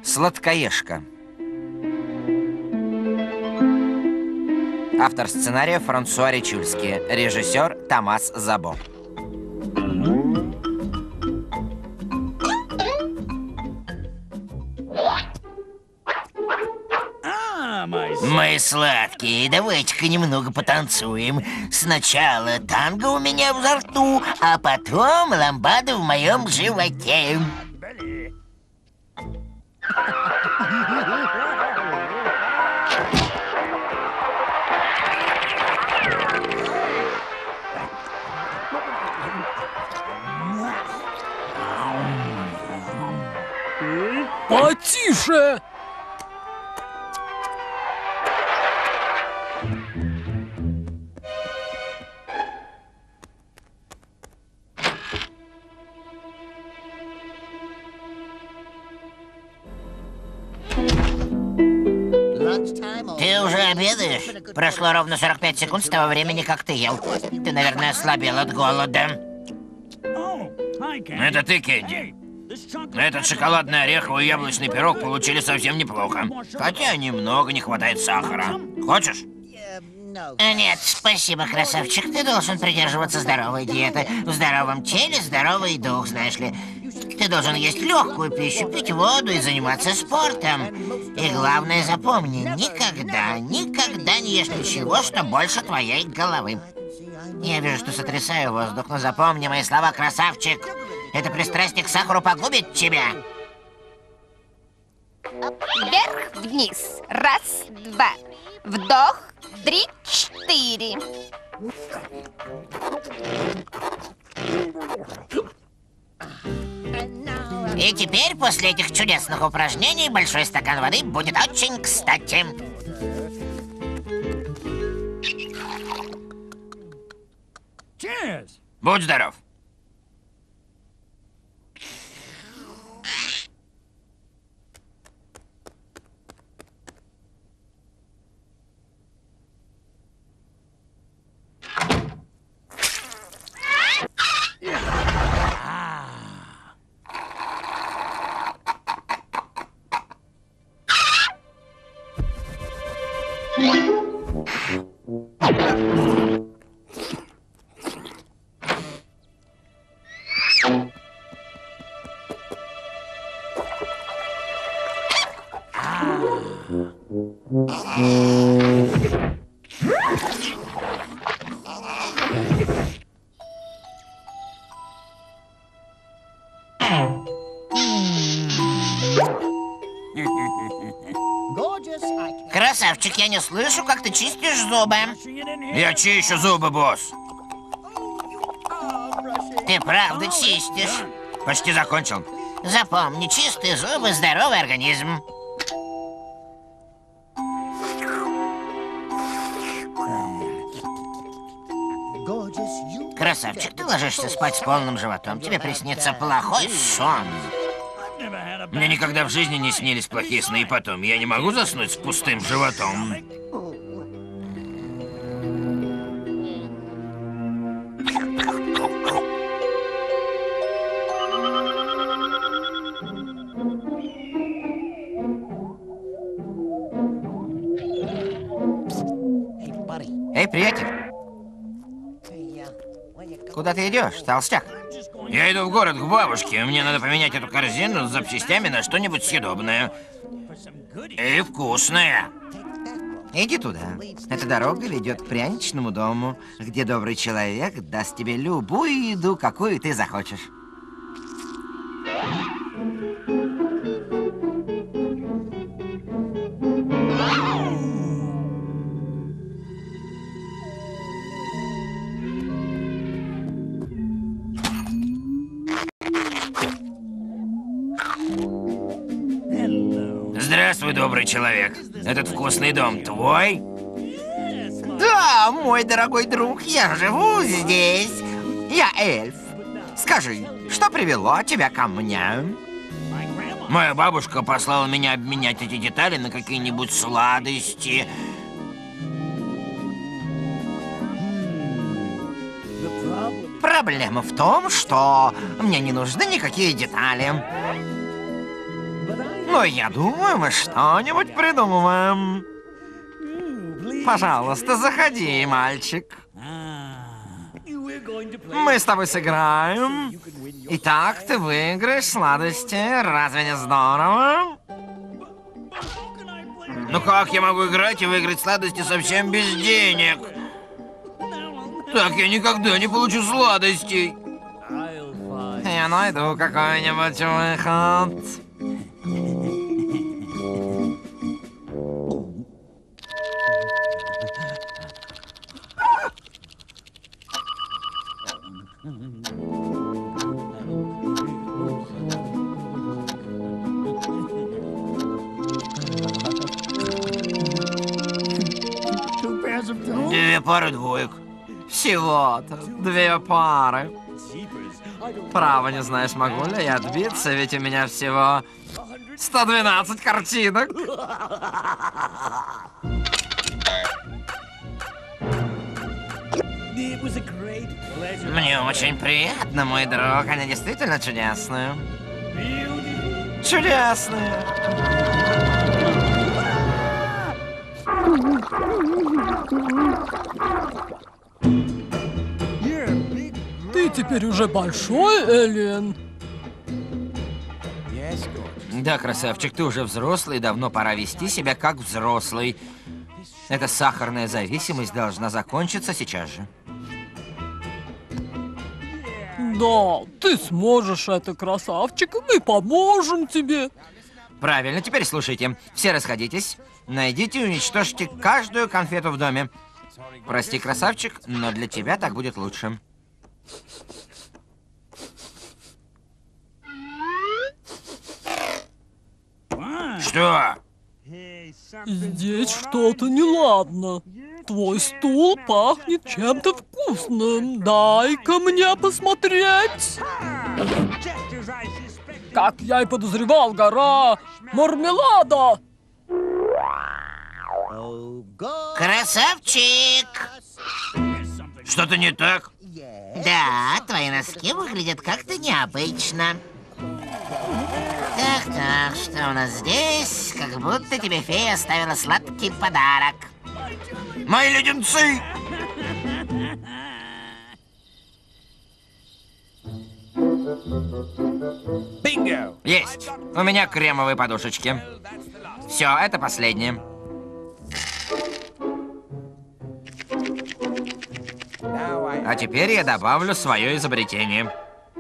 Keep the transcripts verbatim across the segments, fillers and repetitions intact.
Сладкоежка. Автор сценария Франсуа Ричульский. Режиссер Томас Забо. Мои сладкие, давайте-ка немного потанцуем. Сначала танго у меня во рту, а потом ламбада в моем животе. Потише! Ты уже обедаешь? Прошло ровно сорок пять секунд с того времени, как ты ел. Ты, наверное, ослабел от голода. Это ты, Кэнди. Этот шоколадный ореховый яблочный пирог получили совсем неплохо. Хотя немного не хватает сахара. Хочешь? Нет, спасибо, красавчик. Ты должен придерживаться здоровой диеты. В здоровом теле здоровый дух, знаешь ли. Ты должен есть легкую пищу, пить воду и заниматься спортом. И главное, запомни, никогда, никогда не ешь ничего, что больше твоей головы. Я вижу, что сотрясаю воздух, но запомни мои слова, красавчик. Это пристрастие к сахару погубит тебя. Вверх-вниз. Раз, два. Вдох. Три, четыре. И теперь, после этих чудесных упражнений, большой стакан воды будет очень кстати. Будь здоров. Красавчик, я не слышу, как ты чистишь зубы. Я чищу зубы, босс. Ты правда чистишь? Почти закончил. Запомни, чистые зубы, здоровый организм. Красавчик, ты ложишься спать с полным животом. Тебе приснится плохой сон. Мне никогда в жизни не снились плохие сны, и потом я не могу заснуть с пустым животом. Эй, приятель. Куда ты идешь, толстяк? Я иду в город к бабушке. Мне надо поменять эту корзину с запчастями на что-нибудь съедобное. И вкусное. Иди туда. Эта дорога ведет к пряничному дому, где добрый человек даст тебе любую еду, какую ты захочешь. Здравствуй, добрый человек. Этот вкусный дом твой? Да, мой дорогой друг, я живу здесь. Я эльф. Скажи, что привело тебя ко мне? Моя бабушка послала меня обменять эти детали на какие-нибудь сладости. Проблема в том, что мне не нужны никакие детали. Но я думаю, мы что-нибудь придумаем. Пожалуйста, заходи, мальчик. Мы с тобой сыграем. Итак, ты выиграешь сладости. Разве не здорово? Ну как я могу играть и выиграть сладости совсем без денег? Так я никогда не получу сладостей. Я найду какой-нибудь выход. Две пары двоек. Всего-то две пары. Право, не знаю, смогу ли я отбиться, ведь у меня всего сто двенадцать картинок. Мне очень приятно, мой друг. Они действительно чудесные. Чудесные. Ты теперь уже большой, Эллен. Да, красавчик, ты уже взрослый, и давно пора вести себя как взрослый. Эта сахарная зависимость должна закончиться сейчас же. Да, ты сможешь это, красавчик, и мы поможем тебе. Правильно, теперь слушайте. Все расходитесь. Найдите и уничтожьте каждую конфету в доме. Прости, красавчик, но для тебя так будет лучше. Что? Здесь что-то неладно. Твой стул пахнет чем-то вкусным. Дай-ка мне посмотреть. Как я и подозревал, гора мармелада. Красавчик! Что-то не так? Да, твои носки выглядят как-то необычно. Так, так, что у нас здесь? Как будто тебе фея оставила сладкий подарок. Мои леденцы! Бинго! Есть! У меня кремовые подушечки. Все, это последнее. А теперь я добавлю свое изобретение.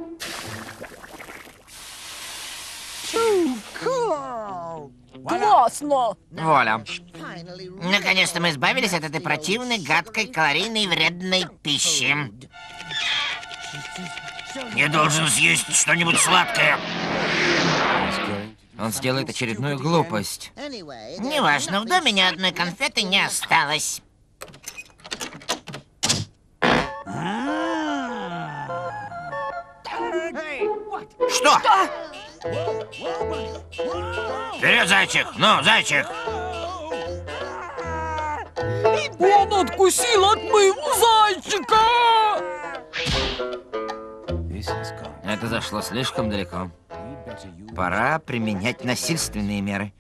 Классно! Вуаля. Наконец-то мы избавились от этой противной, гадкой, калорийной, вредной пищи. Я должен съесть что-нибудь сладкое. Он сделает очередную глупость. Неважно, в доме ни одной конфеты не осталось. Что? Вперед, зайчик! Ну, зайчик! Он откусил от моего зайчика! Это зашло слишком далеко. Пора применять насильственные меры.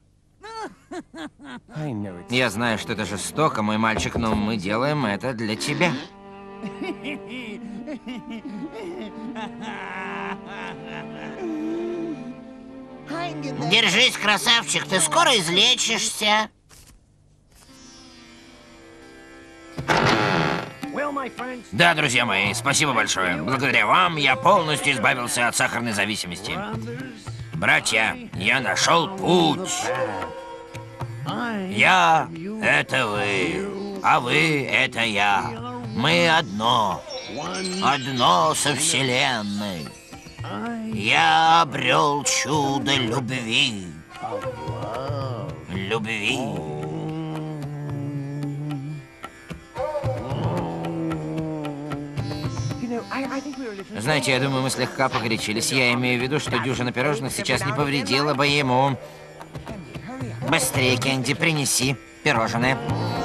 Я знаю, что это жестоко, мой мальчик, но мы делаем это для тебя. Держись, красавчик, ты скоро излечишься. Да, друзья мои, спасибо большое. Благодаря вам я полностью избавился от сахарной зависимости. Братья, я нашел путь. Я — это вы, а вы — это я. Мы одно, одно со Вселенной. Я обрел чудо любви. Любви. Знаете, я думаю, мы слегка погорячились. Я имею в виду, что дюжина пирожных сейчас не повредила бы ему. Быстрее, Кенди, принеси пирожные.